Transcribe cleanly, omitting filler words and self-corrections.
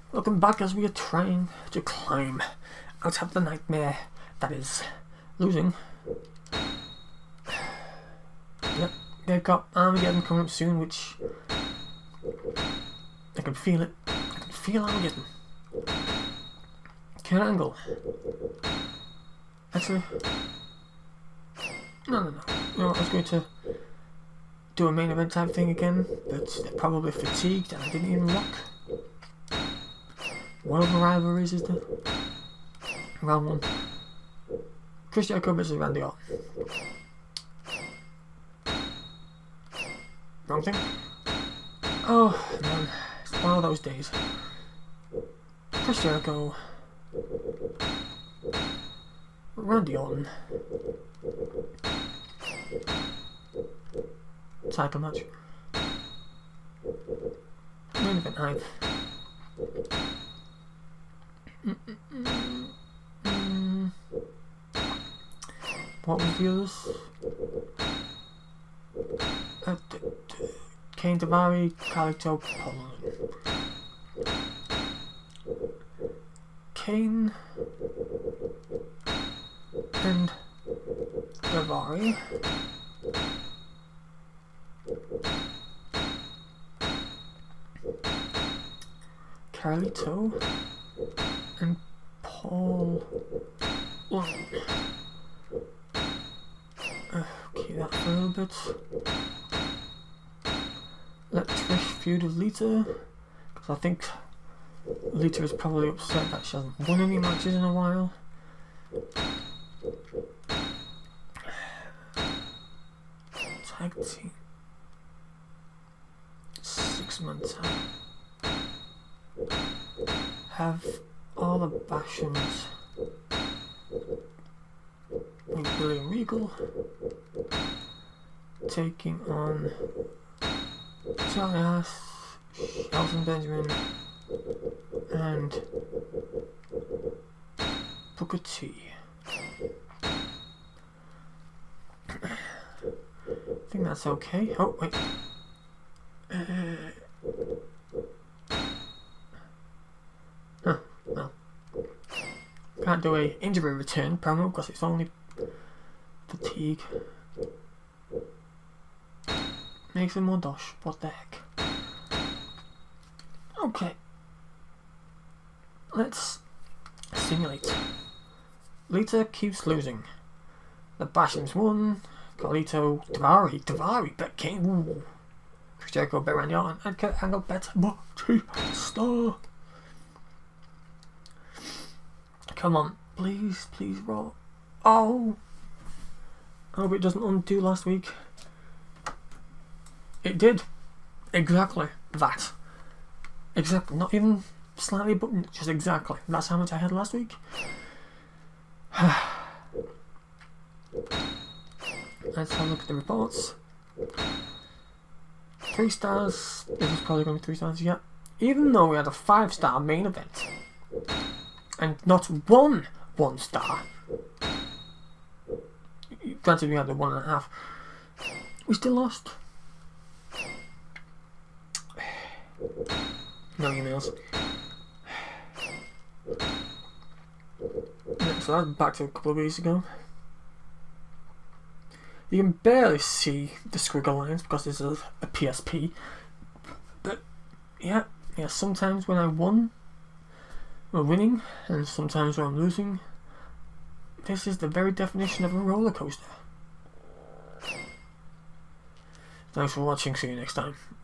Welcome back as we are trying to climb out of the nightmare that is losing. Yep, they've got Armageddon coming up soon, which I can feel it. I can feel Armageddon. Can angle. Actually, no. You know what, I was going to do a main event type thing again, but they're probably fatigued and I didn't even look. What other rivalries is there? Round one. Chris Jericho versus Randy Orton. Wrong thing? Oh man, it's one of those days. Chris Jericho. Randy Orton. Title match. Main event hype. What was the others? Kane, Davari, Carlito, Poland. Kane and Davari. Carlito and Paul. Okay, that for a little bit. Let Trish feud with Lita, because I think Lita is probably upset that she hasn't won any matches in a while. Tag team. 6 months out. Have all the Bashams with William Regal taking on Charlie Haas, Shelton Benjamin, and Booker T. I think that's okay. Oh, wait. Well. Can't do a injury return promo because it's only fatigue. Makes it more dosh. What the heck? Okay. Let's simulate. Lita keeps losing. The Bashams won. Carlito, Davari, bet King. Ooh. Chris Jericho, bet Randy Orton, and Kurt Angle, bet Star. Come on, please, Raw. Oh! I hope it doesn't undo last week. It did. Exactly that. Exactly. Not even slightly, but just exactly. That's how much I had last week. Let's have a look at the reports. 3 stars. This is probably going to be 3 stars, yeah. Even though we had a 5-star main event. And not one 1-star. Granted, we had a 1.5. We still lost. No emails. Yeah, so that's back to a couple of weeks ago. You can barely see the squiggle lines because this is a PSP. But yeah, sometimes when I won, we're winning, and sometimes when I'm losing. This is the very definition of a roller coaster. Thanks for watching, see you next time.